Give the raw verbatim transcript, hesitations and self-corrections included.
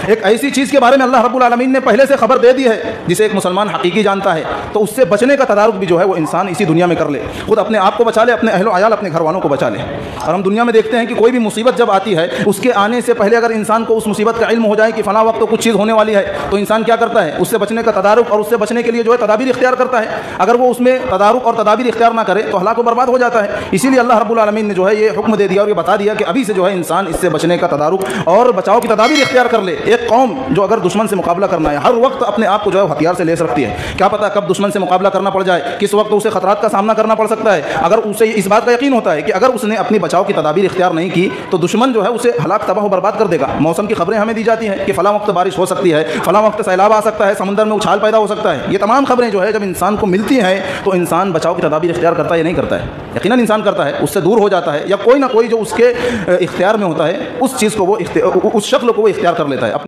ایک ایسی چیز کے بارے میں اللہ رب العالمین نے پہلے سے خبر دے دی ہے جسے ایک مسلمان حقیقی جانتا ہے، تو اس سے بچنے کا تدارک بھی جو ہے وہ انسان اسی دنیا میں کر لے، خود اپنے آپ کو بچا لے، اپنے اہل و عیال اپنے گھر والوں کو بچا لے۔ اور ہم دنیا میں دیکھتے ہیں کہ کوئی بھی مصیبت جب آتی ہے اس کے آنے سے پہلے اگر انسان کو اس مصیبت کا علم ہو جائے کہ فلاں وقت تو کچھ چیز ہونے والی ہے، تو انسان کیا کرتا ہے؟ اس سے بچنے کا تدارک اور اس سے بچنے کے لیے جو ہے تدابیر اختیار کرتا ہے۔ اگر وہ اس میں تدارک اور تدابیر اختیار نہ کرے تو ہلاک و برباد ہو جاتا ہے۔ اسی لیے اللہ رب العالمین نے جو ہے یہ حکم دے دیا اور یہ بتا دیا کہ ابھی سے جو ہے انسان اس سے بچنے کا تدارک اور بچاؤ کی تدابیر اختیار کر لے۔ ایک قوم جو اگر دشمن سے مقابلہ کرنا ہے ہر وقت اپنے آپ کو جو ہے ہتھیار سے لیس رکھتی ہے، کیا پتہ کب دشمن سے مقابلہ کرنا پڑ جائے، کس وقت اسے خطرات کا سامنا کرنا پڑ سکتا ہے۔ اگر اسے اس بات کا یقین ہوتا ہے کہ اگر اس نے اپنی بچاؤ کی تدابیر اختیار نہیں کی تو دشمن جو ہے اسے ہلاک تباہ و برباد کر دے گا۔ موسم کی خبریں ہمیں دی جاتی ہیں کہ فلاں وقت بارش ہو سکتی ہے، فلاں وقت سیلاب آ سکتا ہے، سمندر میں اچھال پیدا ہو سکتا ہے۔ یہ تمام خبریں جو ہے جب انسان کو ملتی ہیں تو انسان بچاؤ کی تدابیر اختیار کرتا ہے یا نہیں کرتا ہے؟ یقیناً انسان کرتا ہے، اس سے دور ہو جاتا ہے یا کوئی نہ کوئی جو اس کے اختیار میں ہوتا ہے اس چیز کو وہ اس شکل کو وہ اختیار کر لیتا ہے۔